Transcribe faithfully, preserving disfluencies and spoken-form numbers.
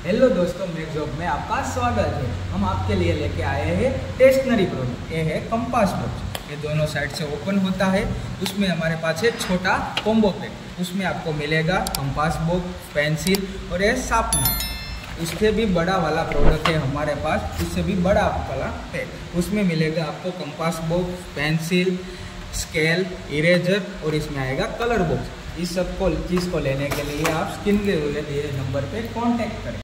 Hello दोस्तों, मेरे job में आपका स्वागत है। हम आपके लिए लेके आए हैं स्टेशनरी प्रोडक्ट। ये है कंपास बॉक्स। ये दोनों साइड से ओपन होता है। उसमें हमारे पास है छोटा कॉम्बो पैक। उसमें आपको मिलेगा कंपास बॉक्स, पेंसिल और ये शार्पनर। उससे भी बड़ा वाला प्रोडक्ट है हमारे पास, उससे भी बड़ा वाला पैक। उसमें मिलेगा आपको compass box, pencil, scale, eraser और इसमें आएगा कलर बॉक्स। इस सब को चीज़ को लेने के लिए आप स्क्रीन के दिए नंबर पे कांटेक्ट करें।